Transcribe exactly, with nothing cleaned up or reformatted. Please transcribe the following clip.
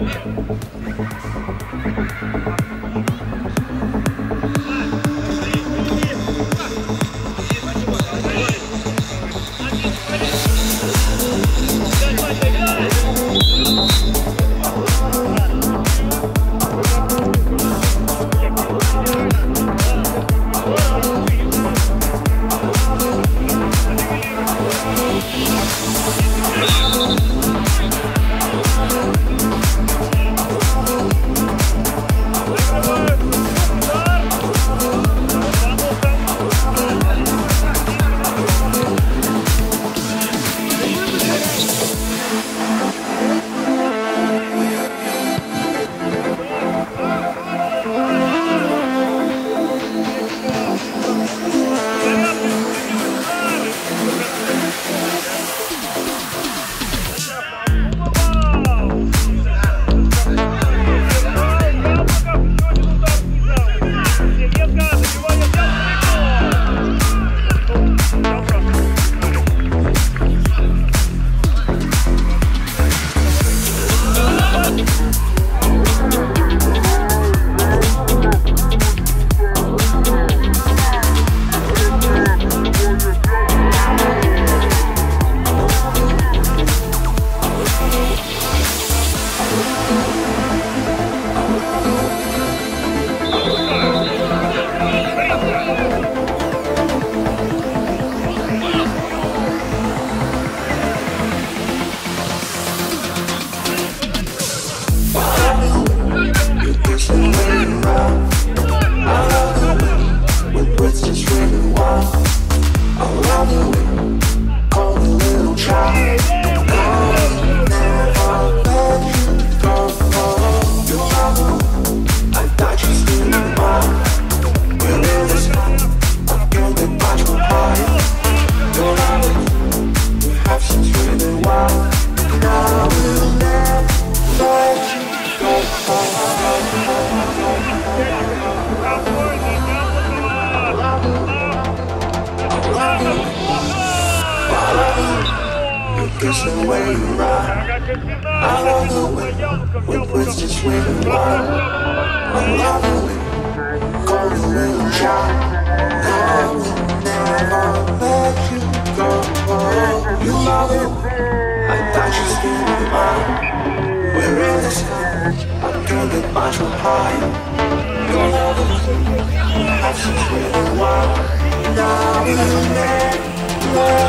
It's the way you ride. I love the way with twisted swinging wide. I love the way golden little child. I will never let you go. You love it. I thought you still mine. We're in the sky. I can't get much more higher. Your love it. Have some swinging wild. Now we'll never.